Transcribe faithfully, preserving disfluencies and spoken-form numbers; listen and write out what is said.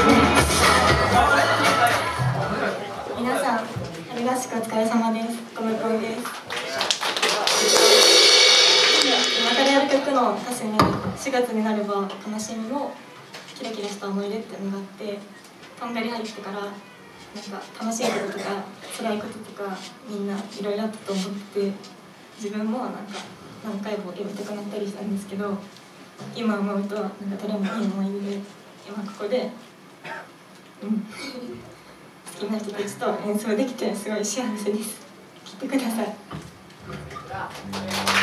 皆さん、春合宿お疲れ様です。コムコンです。今からやる曲の歌詞にしがつになれば悲しみもキラキラした思い出っていうのがあって、とんがり入ってからなんか楽しいこととか辛いこととかみんないろいろあったと思ってて、自分もなんか何回もやめたくなったりしたんですけど、今思うとなんかどれもいい思い出で、今ここで、うん、好きな人たちと演奏できてすごい幸せです。聴いてください。